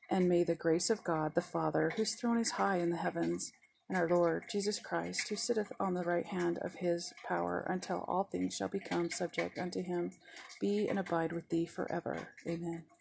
And may the grace of God the Father, whose throne is high in the heavens, and our Lord Jesus Christ, who sitteth on the right hand of his power, until all things shall become subject unto him, be and abide with thee forever. Amen.